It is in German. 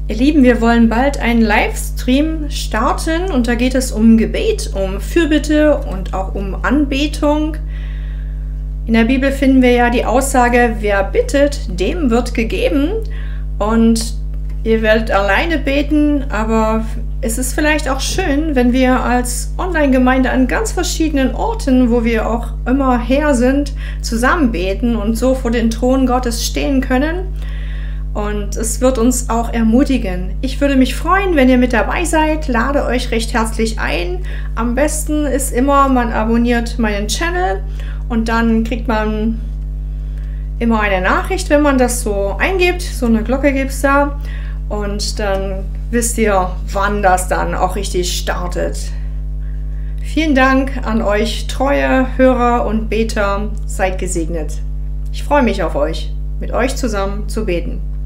Ihr Lieben, wir wollen bald einen Livestream starten und da geht es um Gebet, um Fürbitte und auch um Anbetung. In der Bibel finden wir ja die Aussage, wer bittet, dem wird gegeben. Und ihr werdet alleine beten, aber es ist vielleicht auch schön, wenn wir als Online-Gemeinde an ganz verschiedenen Orten, wo wir auch immer her sind, zusammen beten und so vor den Thron Gottes stehen können. Und es wird uns auch ermutigen. Ich würde mich freuen, wenn ihr mit dabei seid. Lade euch recht herzlich ein. Am besten ist immer, man abonniert meinen Channel und dann kriegt man immer eine Nachricht, wenn man das so eingibt. So eine Glocke gibt es da. Und dann wisst ihr, wann das dann auch richtig startet. Vielen Dank an euch, treue Hörer und Beter. Seid gesegnet. Ich freue mich auf euch, mit euch zusammen zu beten.